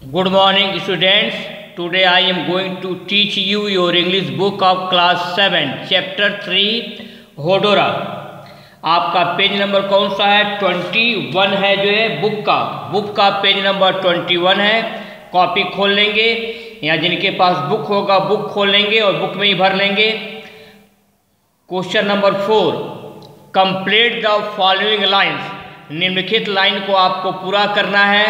Good morning students. Today I am going to teach you your English book of class 7 chapter 3 होडोरा। आपका page number कौन सा है? 21 है जो है बुक का पेज नंबर 21 है। कॉपी खोल लेंगे या जिनके पास बुक होगा बुक खोल लेंगे और बुक में ही भर लेंगे। Question number 4, complete the following lines. निम्नलिखित लाइन को आपको पूरा करना है।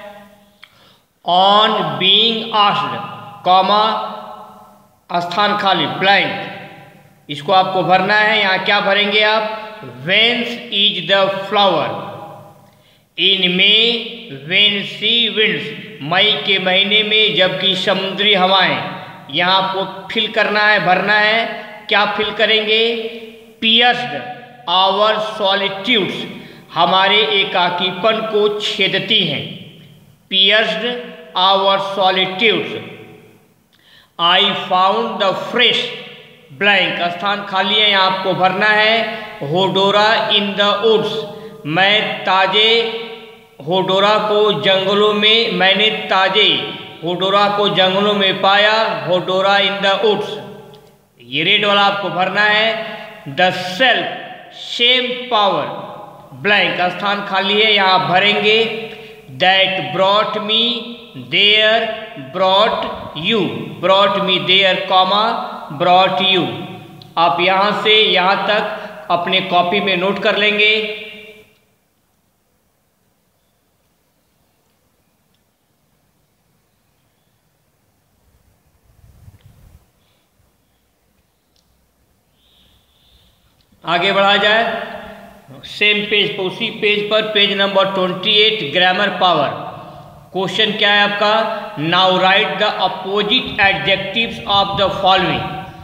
ऑन बीइंग आस्क्ड, कॉमा स्थान खाली ब्लैंक, इसको आपको भरना है। यहाँ क्या भरेंगे आप? When's is the flower in May when sea winds, मई के महीने में जबकि समुद्री हवाएं। यहाँ आपको फिल करना है, भरना है। क्या फिल करेंगे? पियर्स्ड आवर सॉलिट्यूड्स, हमारे एकाकीपन को छेदती हैं। Pierced our solitudes. I found the fresh blank, स्थान खाली है, यहाँ आपको भरना है। होडोरा इन द वुड्स, मैं ताजे होडोरा को जंगलों में, मैंने ताजे होडोरा को जंगलों में पाया। होडोरा इन द वुड्स, ये रेड वाला आपको भरना है। The self same power blank, स्थान खाली है, यहाँ आप भरेंगे। That brought me there brought you, brought me there comma brought you. आप यहाँ से यहाँ तक अपने कॉपी में नोट कर लेंगे। आगे बढ़ा जाए सेम पेज पर, उसी पेज पर page number 28 grammar power. Question क्या है आपका? Now write the opposite adjectives of the following.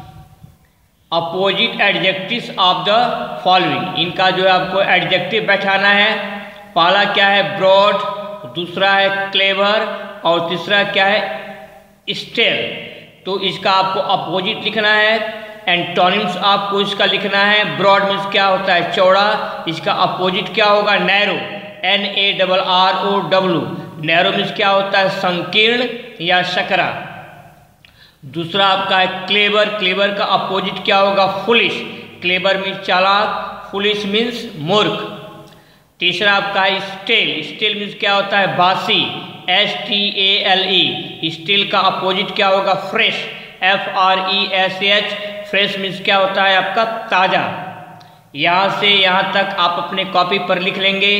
Opposite adjectives of the following, इनका जो है आपको एडजेक्टिव बैठाना है। पहला क्या है? ब्रॉड, दूसरा है क्लेवर और तीसरा क्या है? स्टेल। तो इसका आपको अपोजिट लिखना है। एंटोनिम्स आपको इसका लिखना है। ब्रॉड मीन्स क्या होता है? चौड़ा। इसका अपोजिट क्या होगा? Narrow, NARROW। नैरो मीन्स क्या होता है? संकीर्ण या सकरा। दूसरा आपका है क्लेवर, क्लेवर का अपोजिट क्या होगा? फुलिश। क्लेवर मीन्स चालाक, फुलिश मीन्स मूर्ख। तीसरा आपका है स्टेल, स्टेल मीन्स क्या होता है? बासी, STALE। स्टेल का अपोजिट क्या होगा? Fresh, FRESH। फ्रेश मीन्स क्या होता है आपका? ताज़ा। यहाँ से यहाँ तक आप अपने कॉपी पर लिख लेंगे।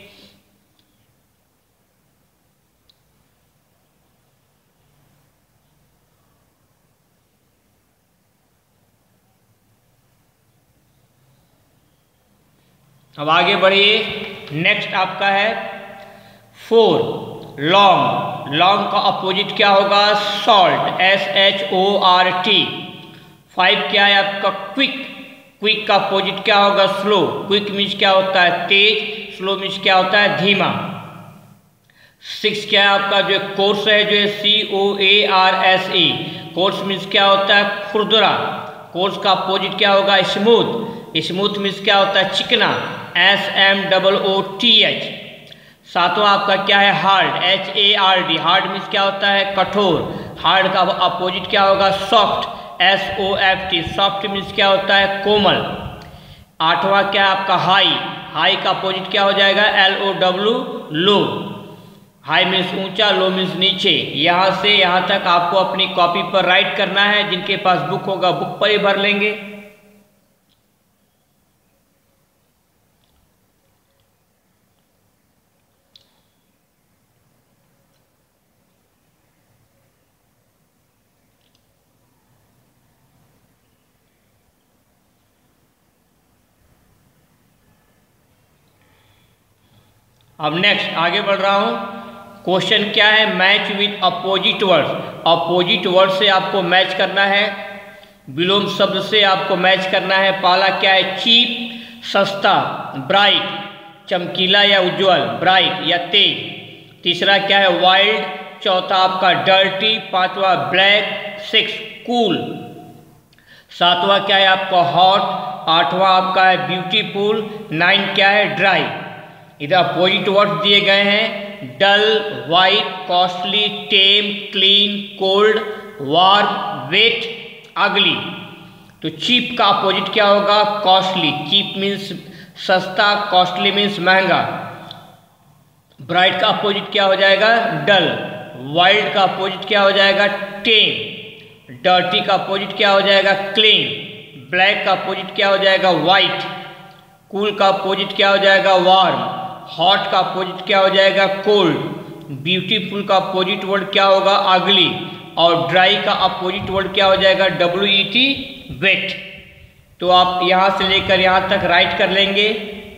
अब आगे बढ़िए। नेक्स्ट आपका है 4, लॉन्ग। लॉन्ग का अपोजिट क्या होगा? Short, SHORT। 5 क्या है आपका? क्विक। क्विक का अपोजिट क्या होगा? स्लो। क्विक मीन्स क्या होता है? तेज। स्लो मीन्स क्या होता है? धीमा। 6 क्या है आपका? जो कोर्स है, जो है COARSE। कोर्स मीन्स क्या होता है? खुरदुरा। कोर्स का अपोजिट क्या होगा? स्मूथ। स्मूथ मीन्स क्या होता है? चिकना, SMOOTH। सातवां आपका क्या है? Hard, HARD। हार्ड मीन्स क्या होता है? कठोर। हार्ड का अपोजिट क्या होगा? Soft, SOFT। सॉफ्ट मीन्स क्या होता है? कोमल। आठवां क्या है आपका? हाई। हाई का अपोजिट क्या हो जाएगा? LOW, लो। हाई मीन्स ऊंचा, लो मीन्स नीचे। यहाँ से यहाँ तक आपको अपनी कॉपी पर राइट करना है। जिनके पास बुक होगा बुक पर ही भर लेंगे। अब नेक्स्ट आगे बढ़ रहा हूँ। क्वेश्चन क्या है? Match with opposite words. Opposite word से आपको मैच करना है। विलोम शब्द से आपको मैच करना है। पहला क्या है? चीप, सस्ता। ब्राइट, चमकीला या उज्जवल। ब्राइट या तेज। तीसरा क्या है? वाइल्ड। चौथा आपका डर्टी। पांचवा ब्लैक। 6 कूल। सातवां क्या है आपका? हॉट। आठवां आपका है ब्यूटीफुल। 9 क्या है? ड्राई। इधर अपोजिट वर्ड्स दिए गए हैं। Dull, white, costly, tame, clean, cold, warm, wet, ugly. तो चीप का अपोजिट क्या होगा? कॉस्टली। चीप मीन्स सस्ता, कॉस्टली मीन्स महंगा। ब्राइट का अपोजिट क्या हो जाएगा? डल। वाइल्ड का अपोजिट क्या हो जाएगा? टेम। डर्टी का अपोजिट क्या हो जाएगा? क्लीन। ब्लैक का अपोजिट क्या हो जाएगा? वाइट। कूल का अपोजिट क्या हो जाएगा? वार्म। हॉट का अपोजिट क्या हो जाएगा? कोल्ड। ब्यूटीफुल का अपोजिट वर्ड क्या होगा? अगली। और ड्राई का अपोजिट वर्ड क्या हो जाएगा? WET, wet. तो आप यहां से लेकर यहां तक राइट कर लेंगे।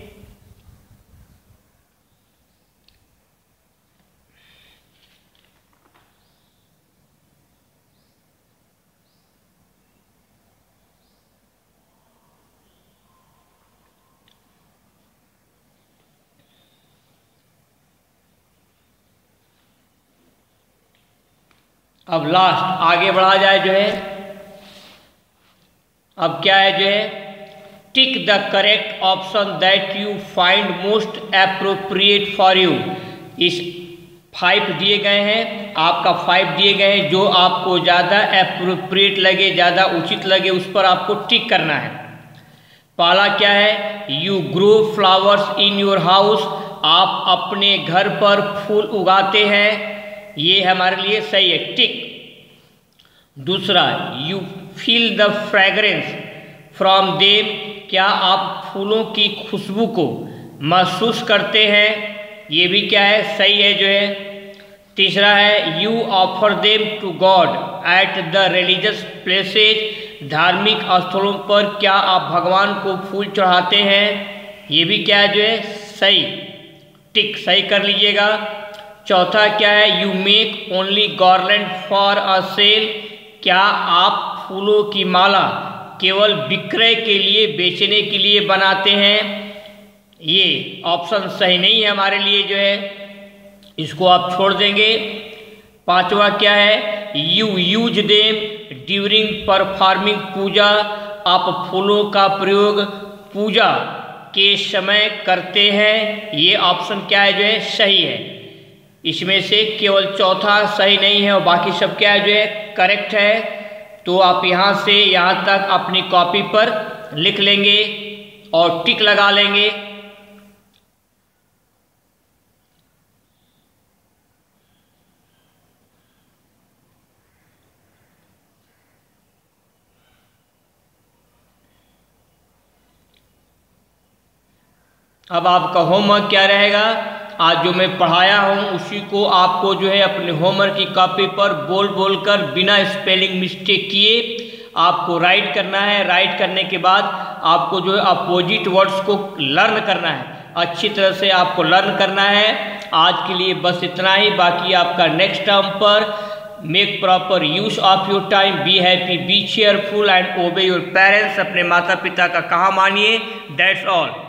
अब लास्ट आगे बढ़ा जाए जो है, अब क्या है जो है, tick the correct option that you find most appropriate for you. इस 5 दिए गए हैं, आपका 5 दिए गए हैं, जो आपको ज़्यादा एप्रोप्रिएट लगे, ज़्यादा उचित लगे, उस पर आपको टिक करना है। पहला क्या है? You grow flowers in your house. आप अपने घर पर फूल उगाते हैं, ये हमारे लिए सही है, टिक। दूसरा, you feel the fragrance from them. क्या आप फूलों की खुशबू को महसूस करते हैं? ये भी क्या है? सही है जो है। तीसरा है, you offer them to God at the religious places. धार्मिक स्थलों पर क्या आप भगवान को फूल चढ़ाते हैं? ये भी क्या है जो है? सही, टिक सही कर लीजिएगा। चौथा क्या है? You make only garland for a sale. क्या आप फूलों की माला केवल विक्रय के लिए, बेचने के लिए बनाते हैं? ये ऑप्शन सही नहीं है हमारे लिए जो है, इसको आप छोड़ देंगे। पांचवा क्या है? You use them during performing puja. आप फूलों का प्रयोग पूजा के समय करते हैं। ये ऑप्शन क्या है जो है? सही है। इसमें से केवल चौथा सही नहीं है और बाकी सब क्या है जो है? करेक्ट है। तो आप यहाँ से यहाँ तक अपनी कॉपी पर लिख लेंगे और टिक लगा लेंगे। अब आपका होमवर्क क्या रहेगा? आज जो मैं पढ़ाया हूँ उसी को आपको जो है अपने होमवर्क की कॉपी पर बोल बोल कर बिना स्पेलिंग मिस्टेक किए आपको राइट करना है। राइट करने के बाद आपको जो है अपोजिट वर्ड्स को लर्न करना है, अच्छी तरह से आपको लर्न करना है। आज के लिए बस इतना ही, बाकी आपका नेक्स्ट टर्म पर make proper use of your time, be happy, be cheerful and obey your parents. अपने माता पिता का कहा मानिए। That's all.